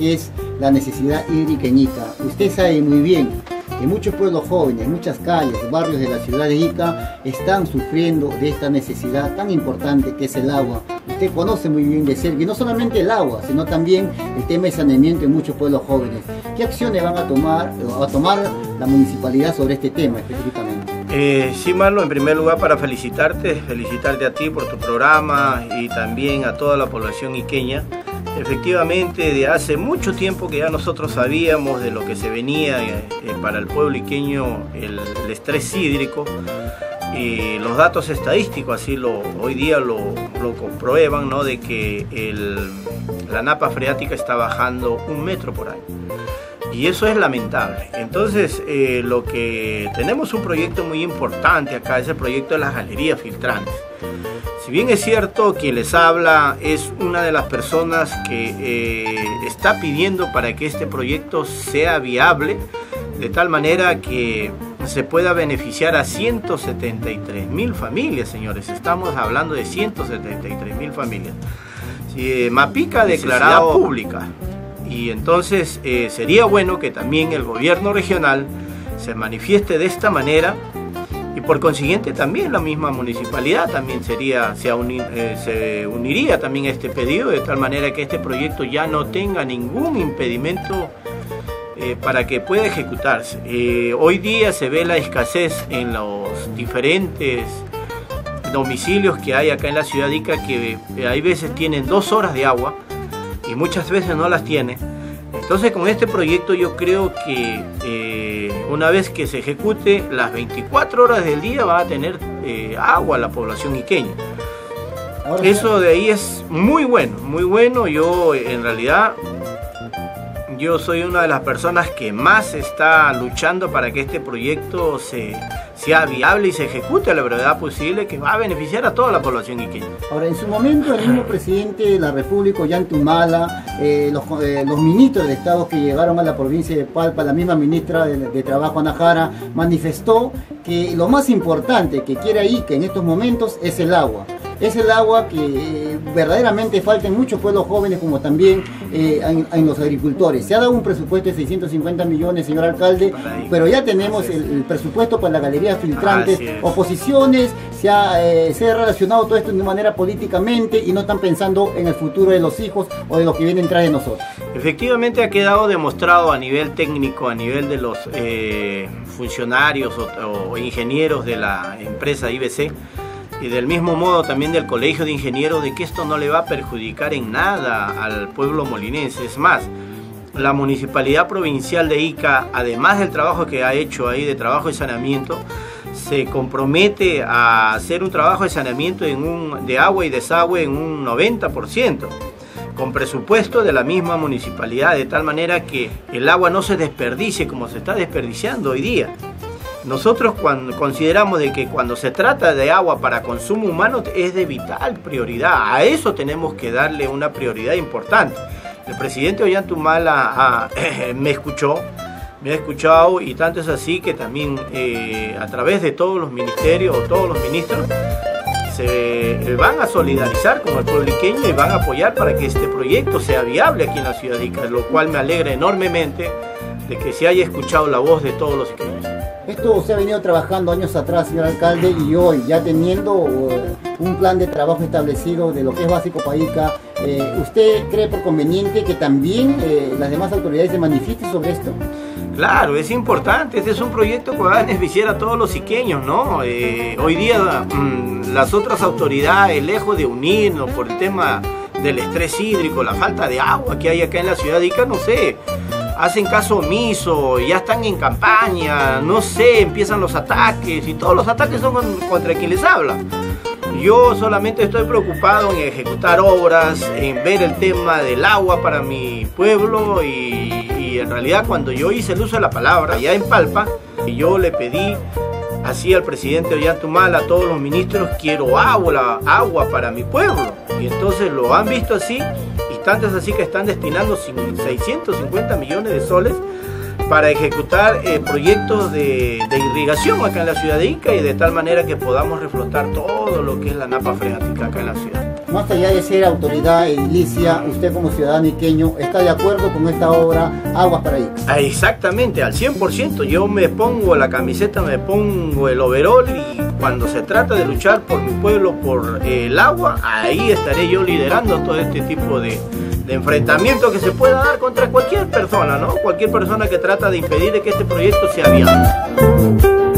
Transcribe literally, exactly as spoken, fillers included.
que es la necesidad hídrica en Ica. Usted sabe muy bien que muchos pueblos jóvenes, muchas calles, barrios de la ciudad de Ica están sufriendo de esta necesidad tan importante que es el agua. Usted conoce muy bien de cerca, y no solamente el agua, sino también el tema de saneamiento en muchos pueblos jóvenes. ¿Qué acciones van a tomar, a tomar la municipalidad sobre este tema específicamente? Eh, sí, Marlon, en primer lugar para felicitarte, felicitarte a ti por tu programa y también a toda la población iqueña. Efectivamente, de hace mucho tiempo que ya nosotros sabíamos de lo que se venía eh, para el pueblo iqueño, el, el estrés hídrico, y los datos estadísticos así lo, hoy día lo, lo comprueban, ¿no? De que el, la napa freática está bajando un metro por año. Y eso es lamentable. Entonces, eh, lo que tenemos un proyecto muy importante acá, es el proyecto de las galerías filtrantes. Si bien es cierto, quien les habla es una de las personas que eh, está pidiendo para que este proyecto sea viable, de tal manera que se pueda beneficiar a ciento setenta y tres mil familias, señores. Estamos hablando de ciento setenta y tres mil familias. Si, eh, Mapica declarada pública. Y entonces eh, sería bueno que también el gobierno regional se manifieste de esta manera, y por consiguiente también la misma municipalidad también sería, se, uni, eh, se uniría también a este pedido, de tal manera que este proyecto ya no tenga ningún impedimento eh, para que pueda ejecutarse. Eh, hoy día se ve la escasez en los diferentes domicilios que hay acá en la ciudad de Ica, que eh, hay veces tienen dos horas de agua y muchas veces no las tiene. Entonces, con este proyecto yo creo que eh, una vez que se ejecute, las veinticuatro horas del día va a tener eh, agua la población iqueña. Ahora, eso de ahí es muy bueno, muy bueno. Yo en realidad yo soy una de las personas que más está luchando para que este proyecto se, sea viable y se ejecute a la brevedad posible, que va a beneficiar a toda la población iqueña. Ahora, en su momento, el mismo presidente de la República, Ollanta Humala, eh, los, eh, los ministros de Estado que llegaron a la provincia de Palpa, la misma ministra de, de Trabajo, Ana Jara, manifestó que lo más importante que quiere Ica en estos momentos es el agua. Es el agua que eh, verdaderamente falta en muchos pueblos jóvenes, como también eh, en, en los agricultores. Se ha dado un presupuesto de seiscientos cincuenta millones, señor alcalde, pero ya tenemos el, el presupuesto para la galería filtrantes. Oposiciones, se ha, eh, se ha relacionado todo esto de manera políticamente y no están pensando en el futuro de los hijos o de los que vienen tras de nosotros. Efectivamente ha quedado demostrado a nivel técnico, a nivel de los eh, funcionarios o, o ingenieros de la empresa I B C, y del mismo modo también del Colegio de Ingenieros, de que esto no le va a perjudicar en nada al pueblo molinense. Es más, la Municipalidad Provincial de Ica, además del trabajo que ha hecho ahí de trabajo de saneamiento, se compromete a hacer un trabajo de saneamiento en un, de agua y desagüe en un noventa por ciento, con presupuesto de la misma municipalidad, de tal manera que el agua no se desperdicie como se está desperdiciando hoy día. Nosotros cuando consideramos de que cuando se trata de agua para consumo humano es de vital prioridad. A eso tenemos que darle una prioridad importante. El presidente Ollanta Humala ah, eh, me escuchó, me ha escuchado, y tanto es así que también eh, a través de todos los ministerios o todos los ministros se van a solidarizar con el pueblo iqueño y van a apoyar para que este proyecto sea viable aquí en la ciudad de Ica, lo cual me alegra enormemente de que se haya escuchado la voz de todos los iqueños. Esto se ha venido trabajando años atrás, señor alcalde, y hoy ya teniendo uh, un plan de trabajo establecido de lo que es básico para Ica, eh, ¿usted cree por conveniente que también eh, las demás autoridades se manifiesten sobre esto? Claro, es importante. Este es un proyecto que va a beneficiar a todos los iqueños, ¿no? Eh, hoy día mmm, las otras autoridades, lejos de unirnos por el tema del estrés hídrico, la falta de agua que hay acá en la ciudad de Ica, no sé, hacen caso omiso, ya están en campaña, no sé, empiezan los ataques, y todos los ataques son contra quien les habla. Yo solamente estoy preocupado en ejecutar obras, en ver el tema del agua para mi pueblo, y, y en realidad cuando yo hice el uso de la palabra allá en Palpa, yo le pedí así al presidente Ollanta Humala, a todos los ministros, quiero agua, agua para mi pueblo, y entonces lo han visto así. Tanto es así que están destinando seiscientos cincuenta millones de soles para ejecutar eh, proyectos de, de irrigación acá en la ciudad de Ica, y de tal manera que podamos reflotar todo lo que es la napa freática acá en la ciudad. más allá de ser autoridad edilicia, usted como ciudadano iqueño, ¿está de acuerdo con esta obra Aguas para Ica? Ah, exactamente, al cien por ciento. Yo me pongo la camiseta, me pongo el overol y cuando se trata de luchar por mi pueblo, por el agua, ahí estaré yo liderando todo este tipo de, de enfrentamiento que se pueda dar contra cualquier persona, ¿no? Cualquier persona que trata de impedir que este proyecto sea viable.